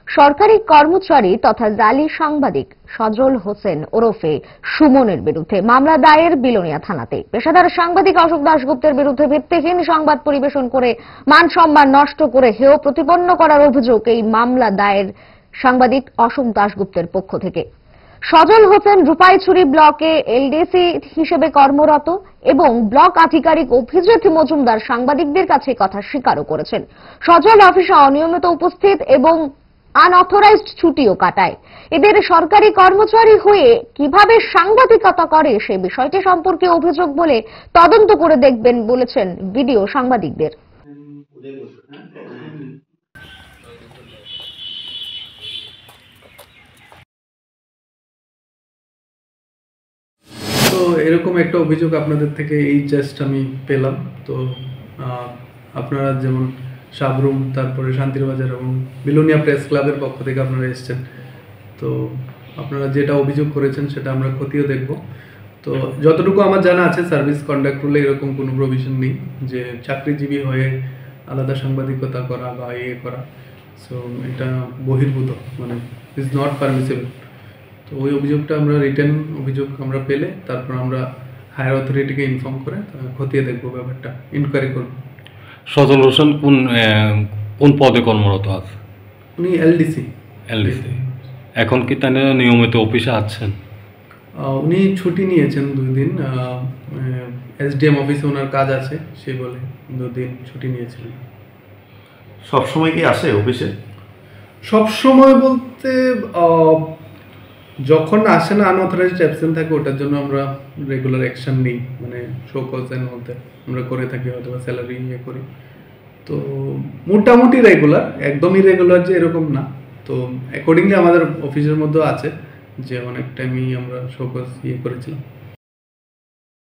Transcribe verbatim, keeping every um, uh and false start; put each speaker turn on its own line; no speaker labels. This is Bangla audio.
সরকারি কর্মচারী তথা জালি সাংবাদিক সজল হোসেন ওরফে সুমনের বিরুদ্ধে মামলা দায়ের বিলোনিয়া থানাতে। পেশাদার সাংবাদিক অশোক দাশগুপ্তের বিরুদ্ধে ভিত্তিহীন সংবাদ পরিবেশন করে মান সম্মান নষ্ট করে হেয় প্রতিপন্ন করার অভিযোগ এই মামলা দায়ের সাংবাদিক অশোক দাশগুপ্তের পক্ষ থেকে। সজল হোসেন রূপাইছড়ি ব্লকে এলডিসি হিসেবে কর্মরত এবং ব্লক আধিকারিক অভিজিৎ মজুমদার সাংবাদিকদের কাছে কথা স্বীকারও করেছেন। সজল অফিসে অনিয়মিত উপস্থিত এবং আনঅথরাইজড ছুটিও কাটায়। এদের সরকারি কর্মচারী হয়ে কিভাবে সাংবাদিকতা করে সে বিষয়টি সম্পর্কে অভিযোগ বলে তদন্ত করে দেখবেন বলেছেন ভিডিও সাংবাদিকদের।
তো এরকম একটা অভিযোগ আপনাদের থেকে এই জাস্ট আমি পেলাম। তো আপনারা যেমন সাবরুম, তারপরে শান্তির বাজার এবং বিলোনিয়া প্রেস ক্লাবের পক্ষ থেকে আপনারা এসেছেন, তো আপনারা যেটা অভিযোগ করেছেন সেটা আমরা খতিয়ে দেখব। তো যতটুকু আমার জানা আছে সার্ভিস কন্ডাক্ট রুলে এরকম কোনো প্রভিশন নেই যে চাকরিজীবী হয়ে আলাদা সাংবাদিকতা করা বা ইয়ে করা। সো এটা বহির্ভূত, মানে ইজ নট পারমিসিবল। তো ওই অভিযোগটা আমরা রিটেন অভিযোগ আমরা পেলে তারপর আমরা হায়ার অথরিটিকে ইনফর্ম করে খতিয়ে দেখবো, ব্যাপারটা ইনকোয়ারি করব।
সজল হোসেন কোন কোন পদে কর্মরত আছে?
উনি এলডিসি।
এলডিসি। এখন কি তাই নিয়মিত অফিসে আছেন?
উনি ছুটি নিয়েছেন দুই দিন, এসডিএম অফিসে ওনার কাজ আছে সে বলে দুদিন ছুটি নিয়েছিলেন।
সবসময় কি আসে অফিসে?
সবসময় বলতে যখন আসে না, আনঅথরাইজড অ্যাবসেন্ট থাকে, ওটার জন্য আমরা রেগুলার অ্যাকশন নিই, মানে শো কজের মধ্যে আমরা করে থাকি, হয়তো স্যালারি ইয়ে করি। তো মোটামুটি রেগুলার, একদমই রেগুলার যে এরকম না। তো অ্যাকর্ডিংলি আমাদের অফিসের মধ্যেও আছে যে অনেক টাইমই আমরা শো কজ ইয়ে করেছিলাম।